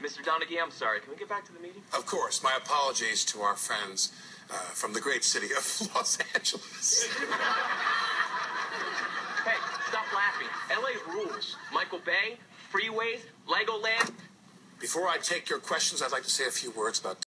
Mr. Donaghy, I'm sorry. Can we get back to the meeting? Of course. My apologies to our friends from the great city of Los Angeles. Hey, stop laughing. LA rules. Michael Bay, freeways, Legoland. Before I take your questions, I'd like to say a few words about